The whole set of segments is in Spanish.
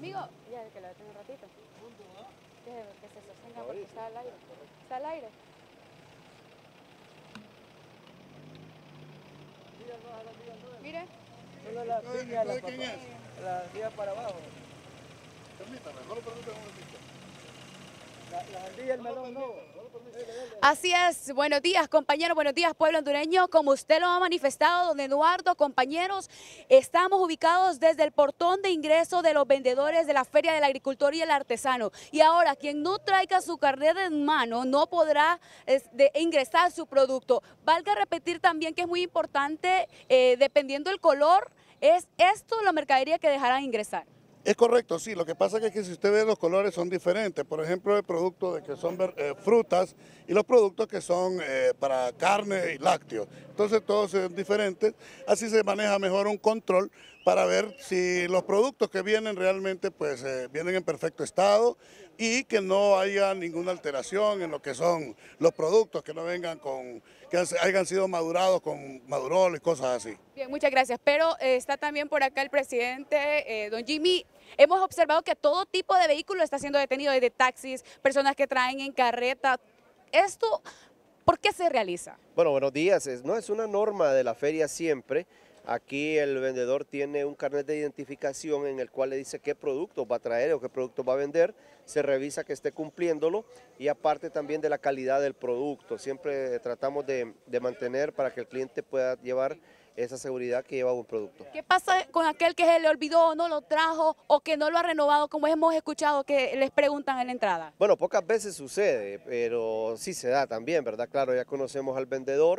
Amigo, ya que lo detengo un ratito. Que se sostenga porque está al aire. Está al aire. Mire. Solo la piña, ¿De quién es? la silla para abajo. Permítame, no lo permítame un momentito. La sandía, el melón, no. Así es, buenos días compañeros, buenos días pueblo hondureño, como usted lo ha manifestado, don Eduardo, compañeros, estamos ubicados desde el portón de ingreso de los vendedores de la Feria del Agricultor y el Artesano, y ahora quien no traiga su carnet en mano no podrá ingresar su producto. Valga repetir también que es muy importante, dependiendo del color, es esto la mercadería que dejarán ingresar. Es correcto, sí. Lo que pasa es que si usted ve los colores son diferentes. Por ejemplo, el producto de que son frutas y los productos que son para carne y lácteos. Entonces todos son diferentes. Así se maneja mejor un control para ver si los productos que vienen realmente pues vienen en perfecto estado y que no haya ninguna alteración en lo que son los productos, que no vengan que hayan sido madurados con madurol y cosas así. Bien, muchas gracias. Pero está también por acá el presidente, don Jimmy. Hemos observado que todo tipo de vehículo está siendo detenido, desde taxis, personas que traen en carreta. ¿Esto por qué se realiza? Bueno, buenos días. No es una norma de la feria siempre. Aquí el vendedor tiene un carnet de identificación en el cual le dice qué producto va a traer o qué producto va a vender. Se revisa que esté cumpliéndolo y aparte también de la calidad del producto. Siempre tratamos de mantener para que el cliente pueda llevar esa seguridad que lleva un producto. ¿Qué pasa con aquel que se le olvidó, no lo trajo o que no lo ha renovado, como hemos escuchado que les preguntan en la entrada? Bueno, pocas veces sucede, pero sí se da también, ¿verdad? Claro, ya conocemos al vendedor,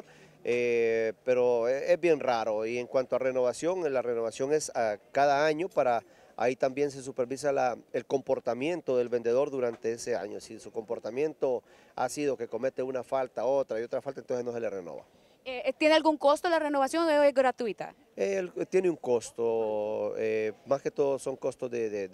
pero es bien raro. Y en cuanto a renovación, la renovación es cada año para... Ahí también se supervisa el comportamiento del vendedor durante ese año. Si su comportamiento ha sido que comete una falta, otra y otra falta, entonces no se le renova. ¿Tiene algún costo la renovación o es gratuita? Tiene un costo, más que todo son costos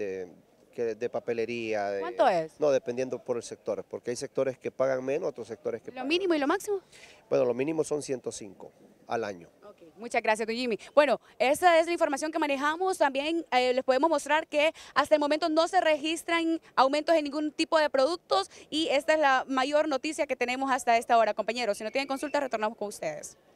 de papelería. ¿Cuánto es? No, dependiendo por el sector, porque hay sectores que pagan menos, otros sectores que ¿Lo pagan mínimo y lo máximo? Bueno, lo mínimo son 105 al año. Okay. Muchas gracias, don Jimmy. Bueno, esa es la información que manejamos. También les podemos mostrar que hasta el momento no se registran aumentos en ningún tipo de productos y esta es la mayor noticia que tenemos hasta esta hora, compañeros. Si no tienen consulta, retornamos con ustedes.